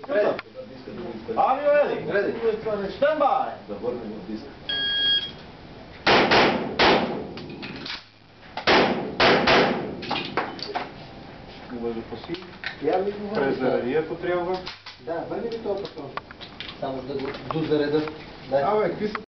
Are you ready? Ready. Stand by. Заборнемо диск. Може посі. Я візьму. Презерєту треба. Да, върни ми това патрон. Само да го дозареда. Абе, какви са